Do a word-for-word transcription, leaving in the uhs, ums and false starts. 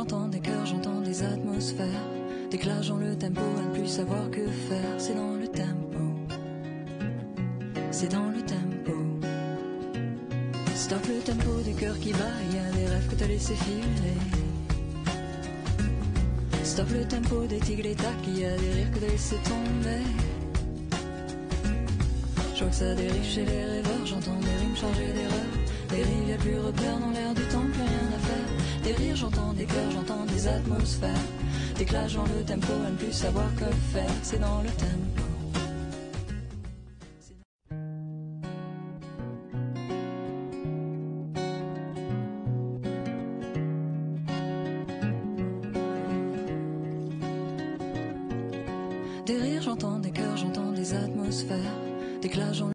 j'entends des cœurs, j'entends des atmosphères. Déclenchant le tempo, à ne plus savoir que faire. C'est dans le tempo. C'est dans le tempo. Stop le tempo du cœur qui bat, y a des rêves que t'as laissé filer. Stop le tempo des tigres et tacs, y a des rires que t'as laissé tomber. Je vois que ça dérive chez les rêveurs, j'entends des rimes chargées d'erreurs. Des rives, y'a plus repère dans l'air du temps, plus rien à faire. Des rires, j'entends des cœurs, j'entends des atmosphères. Déclage dans le tempo, à ne plus savoir que faire. C'est dans le tempo. Des rires, j'entends des cœurs, j'entends des atmosphères. Déclage dans